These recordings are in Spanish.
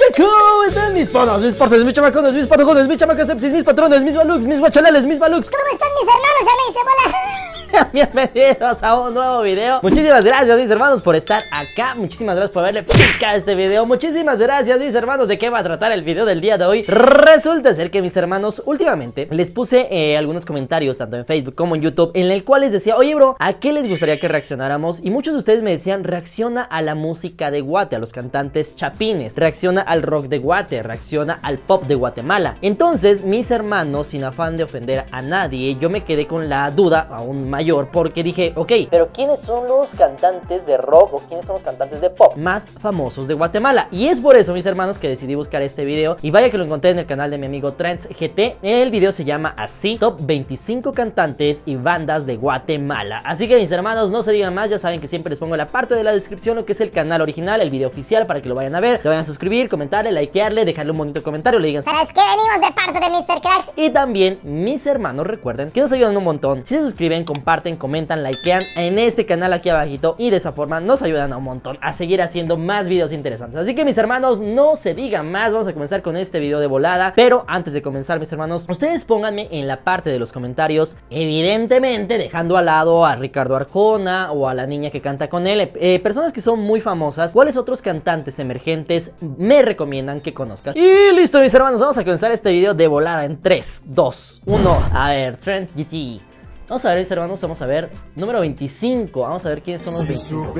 ¿Cómo están mis panas, mis parces, mis chamacones, mis patojones, mis chamacasepsis, mis patrones, mis balux, mis guachalales, mis balux? ¿Cómo están mis hermanos? Ya me hice bola. Bienvenidos a un nuevo video. Muchísimas gracias mis hermanos por estar acá. Muchísimas gracias por haberle picado a este video. Muchísimas gracias mis hermanos. ¿De qué va a tratar el video del día de hoy? Resulta ser que mis hermanos últimamente les puse algunos comentarios tanto en Facebook como en YouTube en el cual les decía: oye bro, ¿a qué les gustaría que reaccionáramos? Y muchos de ustedes me decían: reacciona a la música de Guate, a los cantantes chapines, reacciona al rock de Guate, reacciona al pop de Guatemala. Entonces mis hermanos, sin afán de ofender a nadie, yo me quedé con la duda aún mayor, porque dije: ok, pero ¿quiénes son los cantantes de rock o quiénes son los cantantes de pop más famosos de Guatemala? Y es por eso mis hermanos que decidí buscar este video, y vaya que lo encontré en el canal de mi amigo Trends GT. El video se llama así: Top 25 cantantes y bandas de Guatemala. Así que mis hermanos, no se digan más, ya saben que siempre les pongo en la parte de la descripción lo que es el canal original, el video oficial, para que lo vayan a ver, le vayan a suscribir, comentarle, likearle, dejarle un bonito comentario, le digan: ¿sabes qué? Venimos de parte de Mr. Cracks. Y también mis hermanos, recuerden que nos ayudan un montón si se suscriben, comparten, comentan, likean en este canal aquí abajito, y de esa forma nos ayudan a un montón a seguir haciendo más videos interesantes. Así que mis hermanos, no se digan más, vamos a comenzar con este video de volada. Pero antes de comenzar mis hermanos, ustedes pónganme en la parte de los comentarios, evidentemente dejando al lado a Ricardo Arjona o a la niña que canta con él, personas que son muy famosas, cuáles otros cantantes emergentes me recomiendan que conozcas. Y listo mis hermanos, vamos a comenzar este video de volada en 3, 2, 1. A ver, Trends GT. Vamos a ver mis hermanos, vamos a ver número 25. Vamos a ver quiénes son los 25.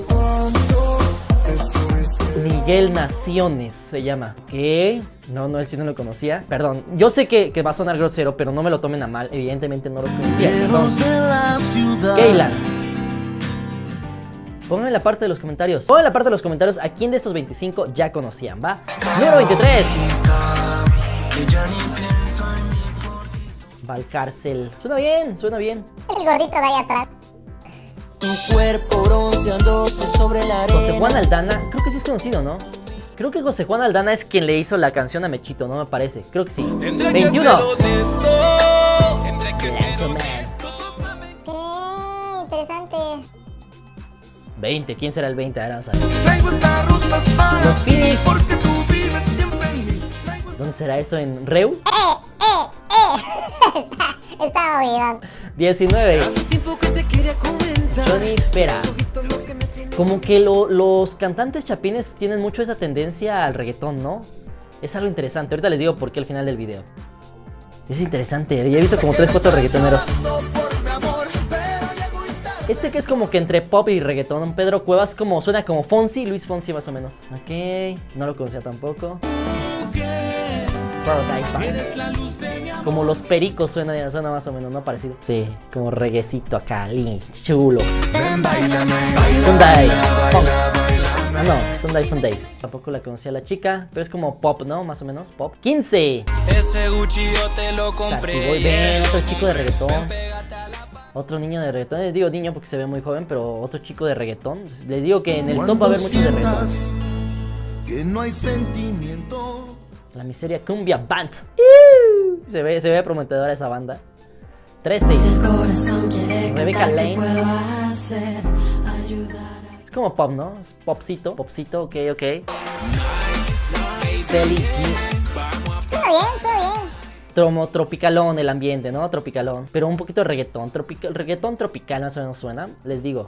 Miguel Naciones se llama. ¿Qué? No, él sí no lo conocía. Perdón, yo sé que va a sonar grosero, pero no me lo tomen a mal. Evidentemente no los conocía. Perdón. Keylan. Pónganme en la parte de los comentarios. Pongan en la parte de los comentarios a quién de estos 25 ya conocían, ¿va? Número 23. Valcárcel. Suena bien, suena bien. El gordito de ahí atrás. Tu cuerpo bronceándose sobre la arena. José Juan Aldana, creo que sí es conocido, ¿no? Creo que José Juan Aldana es quien le hizo la canción a Mechito, ¿no? Me parece, creo que sí. 21. Interesante. 20, ¿quién será el 20? Ahora vamos a ver. Los Phoenix. ¿Dónde será eso? ¿En Reu? Está oído. 19. Johnny Espera. Como que los cantantes chapines tienen mucho esa tendencia al reggaetón, ¿no? Es algo interesante. Ahorita les digo por qué al final del video. Es interesante. Ya he visto como 3, 4 reggaetoneros. Este que es como que entre pop y reggaetón, Pedro Cuevas, como suena como Fonsi, Luis Fonsi más o menos. Ok, no lo conocía tampoco. Como los Pericos suena más o menos, ¿no? Parecido. Sí, como reguecito acá, chulo. Hyundai. Ah, no, Hyundai. Tampoco la conocía la chica, pero es como pop, ¿no? Más o menos, pop. 15. Ese Gucci yo te lo compré. Ven, otro chico de reggaetón. Otro niño de reggaetón. Les digo niño porque se ve muy joven, pero otro chico de reggaetón. Les digo que en el top va a haber muchos de reggaetón. Que no hay sentimiento. La Miseria Cumbia Band. Se ve prometedora esa banda. 13. Rebecca Lane. Es como pop, ¿no? Es popcito, ok. Celi. Todo bien. Como tropicalón el ambiente, ¿no? Tropicalón. Pero un poquito de reggaetón. Reggaetón tropical más o menos suena. Les digo.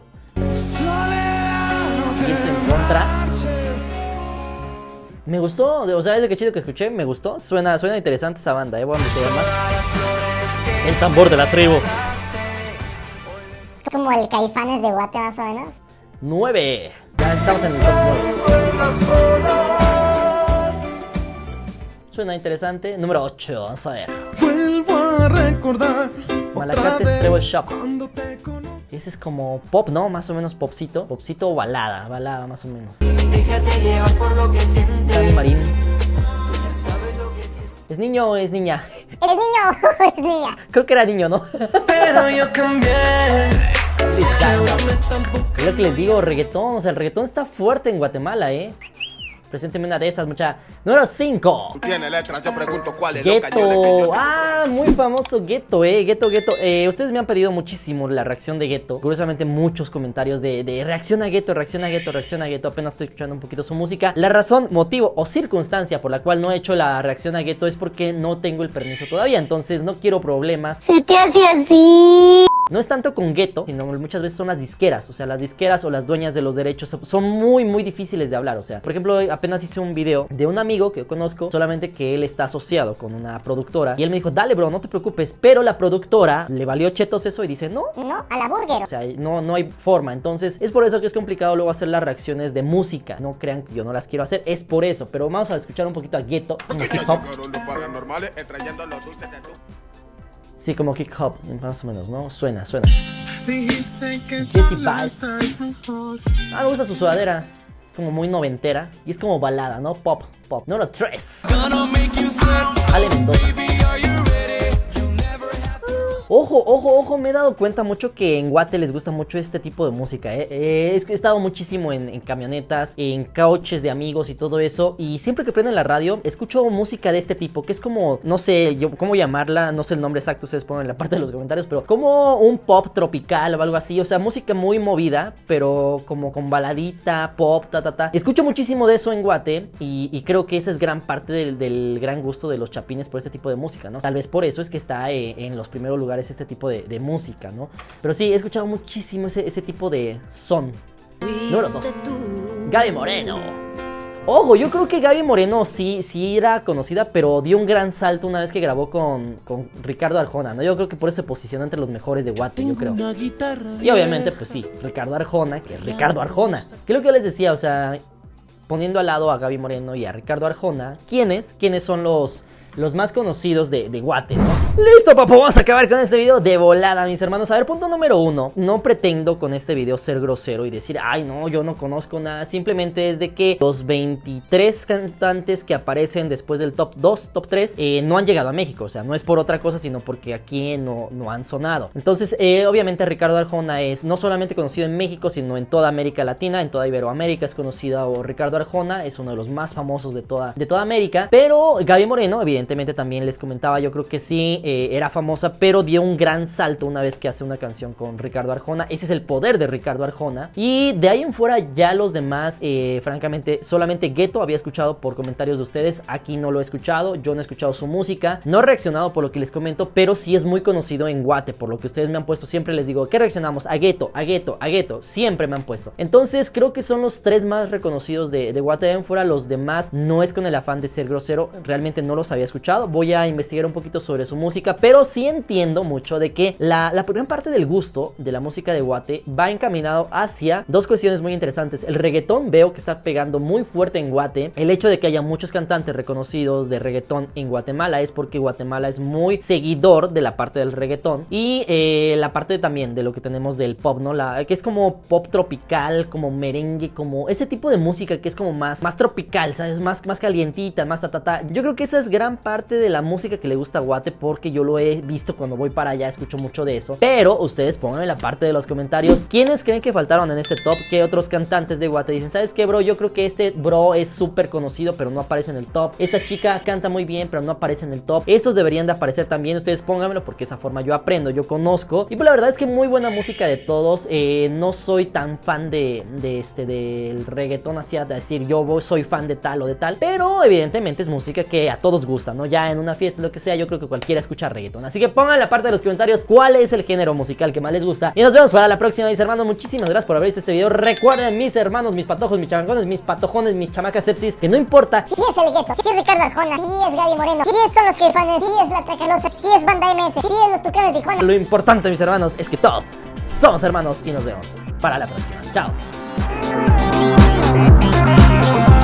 Y en contra. Me gustó, o sea, desde que chido que escuché, me gustó. Suena interesante esa banda, voy a investigar más. El tambor de la tribu. Como el Caifanes de Guate más o menos. 9. Ya estamos en el top 9. Suena interesante. Número 8, vamos a ver. Vuelvo a recordar. Malacates Treble Shop. Ese es como pop, ¿no? Más o menos popcito. Popcito o balada más o menos. Déjate llevar por lo que sientes. Dani Marín. ¿Es niño o es niña? ¿Eres niño o es niña? Creo que era niño, ¿no? Pero yo cambié. Es lo que les digo, reggaetón. O sea, el reggaetón está fuerte en Guatemala, ¿eh? Presénteme una de esas, mucha. Número 5. Tiene letras, yo pregunto cuál es los cañones que yo Ghetto. tengo. Ah, muy famoso Ghetto, Ghetto. Ustedes me han pedido muchísimo la reacción de Ghetto. Curiosamente, muchos comentarios de reacción a Ghetto, reacción a Ghetto, reacción a Ghetto. Apenas estoy escuchando un poquito su música. La razón, motivo o circunstancia por la cual no he hecho la reacción a Ghetto es porque no tengo el permiso todavía. Entonces no quiero problemas. Se te hace así. No es tanto con Ghetto, sino muchas veces son las disqueras. O sea, las disqueras o las dueñas de los derechos son muy, muy difíciles de hablar. O sea, por ejemplo, apenas hice un video de un amigo que yo conozco, solamente que él está asociado con una productora. Y él me dijo, dale bro, no te preocupes. Pero la productora le valió chetos eso y dice, no. No, a la burger. O sea, no hay forma. Entonces, es por eso que es complicado luego hacer las reacciones de música. No crean que yo no las quiero hacer, es por eso. Pero vamos a escuchar un poquito a Ghetto. Como Que ya hip hop. llegaron los paranormales trayendo los dulces de tu. Sí, como hip hop, más o menos, ¿no? Suena. Dijiste que Jesse sola Vibes. estás mejor. Ah, me gusta su sudadera. Es como muy noventera. Y es como balada, ¿no? Pop. Número 3. Ale Mendoza. Ojo, me he dado cuenta mucho que en Guate les gusta mucho este tipo de música, He estado muchísimo en camionetas, en coches de amigos y todo eso. Y siempre que prenden la radio, escucho música de este tipo, que es como, no sé cómo llamarla, no sé el nombre exacto, ustedes ponen en la parte de los comentarios, pero como un pop tropical o algo así. O sea, música muy movida, pero como con baladita, pop, Escucho muchísimo de eso en Guate y creo que esa es gran parte del gran gusto de los chapines por este tipo de música, ¿no? Tal vez por eso es que está en los primeros lugares este tipo de música, ¿no? Pero sí, he escuchado muchísimo ese tipo de son. Número 2. Gaby Moreno. Ojo, yo creo que Gaby Moreno sí era conocida, pero dio un gran salto una vez que grabó con Ricardo Arjona, ¿no? Yo creo que por eso se posicionó entre los mejores de Guate, yo creo. Y obviamente, pues sí, Ricardo Arjona, que es Ricardo Arjona. Que es lo que yo les decía, o sea, poniendo al lado a Gaby Moreno y a Ricardo Arjona, ¿quiénes son los más conocidos de Guate, ¿no? Listo, papo, vamos a acabar con este video de volada, mis hermanos. A ver, punto número 1. No pretendo con este video ser grosero y decir, ay, no, yo no conozco nada. Simplemente es de que los 23 cantantes que aparecen después del top 2, top 3, no han llegado a México. O sea, no es por otra cosa, sino porque aquí no han sonado. Entonces, obviamente Ricardo Arjona es no solamente conocido en México, sino en toda América Latina, en toda Iberoamérica es conocido Ricardo Arjona. Es uno de los más famosos de toda América. Pero Gaby Moreno, evidentemente, también les comentaba, yo creo que sí era famosa, pero dio un gran salto una vez que hace una canción con Ricardo Arjona. Ese es el poder de Ricardo Arjona. Y de ahí en fuera ya los demás, francamente, solamente Ghetto había escuchado por comentarios de ustedes. Aquí no lo he escuchado, yo no he escuchado su música, no he reaccionado por lo que les comento, pero sí es muy conocido en Guate, por lo que ustedes me han puesto. Siempre les digo, ¿qué reaccionamos? A Ghetto, siempre me han puesto. Entonces creo que son los 3 más reconocidos de Guate. De ahí en fuera los demás, no es con el afán de ser grosero, realmente no los había escuchado. Voy a investigar un poquito sobre su música, pero sí entiendo mucho de que la gran parte del gusto de la música de Guate va encaminado hacia 2 cuestiones muy interesantes. El reggaetón veo que está pegando muy fuerte en Guate. El hecho de que haya muchos cantantes reconocidos de reggaetón en Guatemala es porque Guatemala es muy seguidor de la parte del reggaetón y la parte también de lo que tenemos del pop, ¿no? Que es como pop tropical, como merengue, como ese tipo de música que es como más tropical, ¿sabes? Más calientita, más Yo creo que esa es gran parte de la música que le gusta a Guate, porque yo lo he visto cuando voy para allá, escucho mucho de eso. Pero ustedes pongan en la parte de los comentarios quiénes creen que faltaron en este top, qué otros cantantes de Guate dicen, ¿sabes qué, bro? Yo creo que este bro es súper conocido, pero no aparece en el top. Esta chica canta muy bien, pero no aparece en el top. Estos deberían de aparecer también. Ustedes pónganmelo porque de esa forma yo aprendo, yo conozco. Y pues la verdad es que muy buena música de todos. No soy tan fan del reggaetón, así a decir yo soy fan de tal o de tal, pero evidentemente es música que a todos gusta, ¿no? Ya en una fiesta, lo que sea, yo creo que cualquiera escucha reggaetón. Así que pongan en la parte de los comentarios cuál es el género musical que más les gusta. Y nos vemos para la próxima, mis hermanos. Muchísimas gracias por haber visto este video. Recuerden, mis hermanos, mis patojos, mis chamancones, mis patojones, mis chamacas sepsis, que no importa Sí es el Ghetto, sí es Ricardo Arjona, sí es Gaby Moreno, sí son los Caifanes, sí es la Tracalosa, sí es Banda MS, sí es los Tucanes de Tijuana. lo importante, mis hermanos, es que todos somos hermanos y nos vemos para la próxima. Chao.